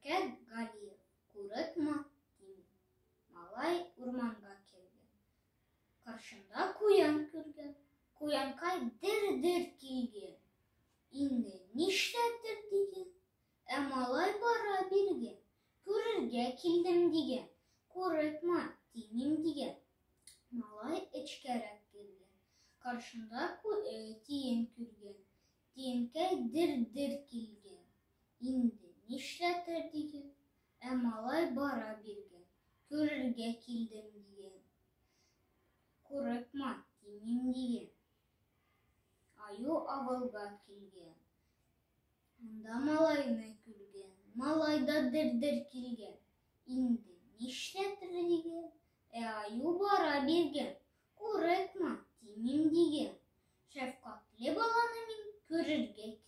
Шевкет Галиев, Күрекма Тимин. Малай урманга келген. Каршында куян көрген. Куянкай дір-дір келген. Инде нишләтер деген. Малай бара берген. Күрергә килдем деген. Күрекма Тимин деген. Малай эчкәрәк келген. Каршында тиен күрген. Тиенкәй дір-дір келген. Инде нишләтер деген. Малай бара берген. Күрергә килдем деген. Күрекма Тимин деген. Аю авылга килген. Анда малайны күрген. Малай да дір-дір келген. Инде нишләтер деген. Аю бара берген. Күрекма Тимин деген. Шәфкатле баланы мин күрергә